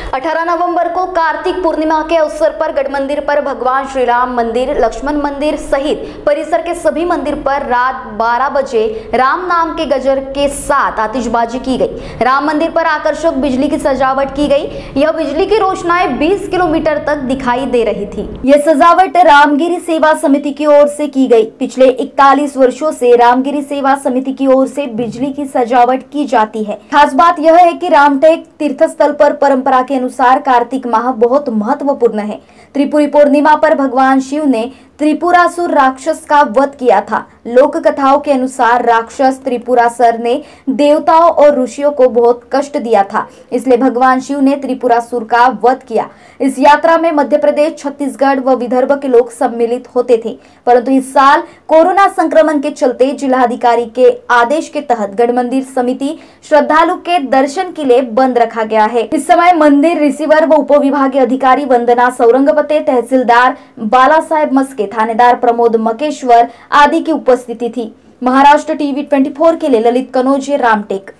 18 नवंबर को कार्तिक पूर्णिमा के अवसर पर गढ़ मंदिर पर भगवान श्री राम मंदिर, लक्ष्मण मंदिर सहित परिसर के सभी मंदिर पर रात 12 बजे राम नाम के गजर के साथ आतिशबाजी की गई। राम मंदिर पर आकर्षक बिजली की सजावट की गई। यह बिजली की रोशनाएं 20 किलोमीटर तक दिखाई दे रही थी। यह सजावट रामगिरी सेवा समिति की ओर से की गई। पिछले 41 वर्षों से रामगिरी सेवा समिति की ओर से बिजली की सजावट की जाती है। खास बात यह है कि रामटेक तीर्थ स्थल पर परंपरा के अनुसार कार्तिक माह बहुत महत्वपूर्ण है। त्रिपुरी पूर्णिमा पर भगवान शिव ने त्रिपुरासुर राक्षस का वध किया था। लोक कथाओं के अनुसार राक्षस त्रिपुरासुर ने देवताओं और ऋषियों को बहुत कष्ट दिया था, इसलिए भगवान शिव ने त्रिपुरासुर का वध किया। इस यात्रा में मध्य प्रदेश, छत्तीसगढ़ व विदर्भ के लोग सम्मिलित होते थे, परंतु इस साल कोरोना संक्रमण के चलते जिलाधिकारी के आदेश के तहत गढ़ मंदिर समिति श्रद्धालु के दर्शन के लिए बंद रखा गया है। इस समय मंदिर रिसीवर व उप विभागीय अधिकारी वंदना सौरंगपते, तहसीलदार बाला साहेब मस्के, थानेदार प्रमोद मकेश्वर आदि की उपस्थिति थी। महाराष्ट्र टीवी 24 के लिए ललित कनौजे, रामटेक।